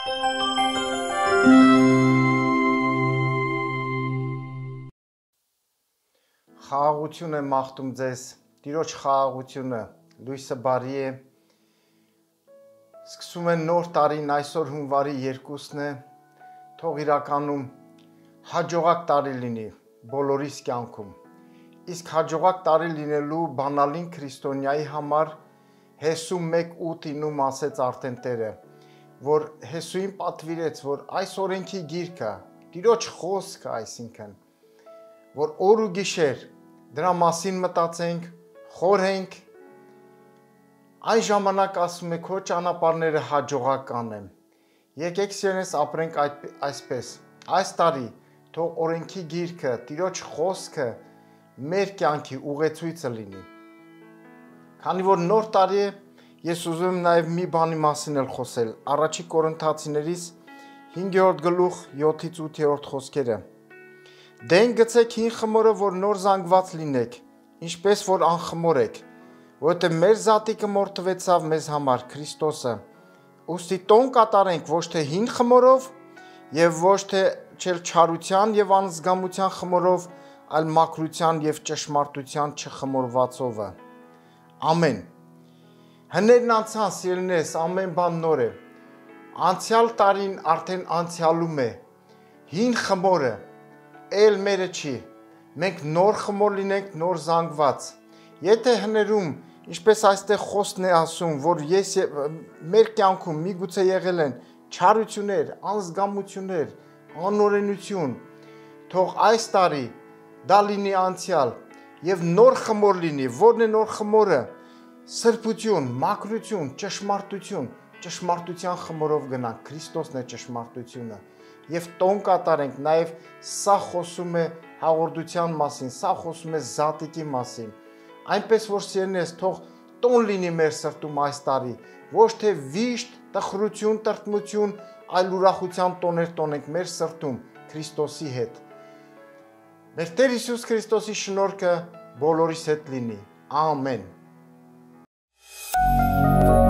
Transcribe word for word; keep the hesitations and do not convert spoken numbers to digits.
Խաղաղություն է մաղթում ձեզ, Տիրոջ խաղաղությունը, լույսը բարի է, սկսում են նոր տարին, այսօր հունվարի երկուսն է, թող իրականում հաջողակ տարի լինի բոլորիս կյանքում, իսկ հաջողակ տարի լինելու բանալին քրիստոնյայի համար Հեսու մեկ ութ-ում ասեց արդեն Տերը, որ Հեսուին պատվիրեց, որ այս օրենքի գիրքը, Տիրոջ խոսքը այսինքն, որ օր ու գիշեր դրա մասին մտածենք, խորհենք, այն ժամանակ ասում է քո ճանապարհները հաջողակ կանեմ։ Եկեք սիրելիներս ապրենք այսպես։ Այս տարի թող օրենքի գիրքը, Տիրոջ խոսքը մեր կյանքի ուղեցույցը լինի։ Քանի որ նոր տարի է, ես ուզում եմ նաև մի բանի մասին էլ խոսել։ Առաջի Կորինթացիներից հինգերորդ գլուխ յոթից ութ խոսքերը։ Դեն գցեք հին խմորը, որ նոր զանգված լինեք, ինչպես որ անխմոր եք, որովհետև մեր զատիկը մորթվեցավ մեզ համար Քրիստոսը։ Ուստի տոն կատարենք ոչ թե հին խմորով եւ ոչ թե չարության եւ անզգամության խմորով, այլ մաքրության եւ ճշմարտության չխմորվածովը։ Ամեն։ Հներն անցան, սիրելիներս, ամեն բան նոր է։ Անցյալ տարին արդեն անցյալում է։ Հին խմորը էլ մերը չի, մենք նոր խմոր լինենք, նոր զանգված, եթե հներում, ինչպես այստեղ խոսքն է ասում, որ ես մեր կյանքում միգուցե եղել են չարություններ, անզգամություններ, անօրենություն, թող այս տարի դա լինի անցյալ և նոր խմոր լինի, որն է նոր խմորը, սրբություն, մաքրություն, ճշմարտություն, ճշմարտության խմորով գնանք, Քրիստոսն է ճշմարտությունը և տոն կատարենք, նաև սա խոսում է հաղորդության մասին, սա խոսում է զատիկի մասին, այնպես որ սիրելիներս, թող տոն լինի մեր սրտում այս տարի, ոչ թե վիշտ, տխրություն, տրտմություն, այլ ուրախության տոներ տոնենք մեր սրտում Քրիստոսի հետ։ Մեր Տեր Հիսուս Քրիստոսի շնորհքը բոլորիս հետ լինի։ Ամեն։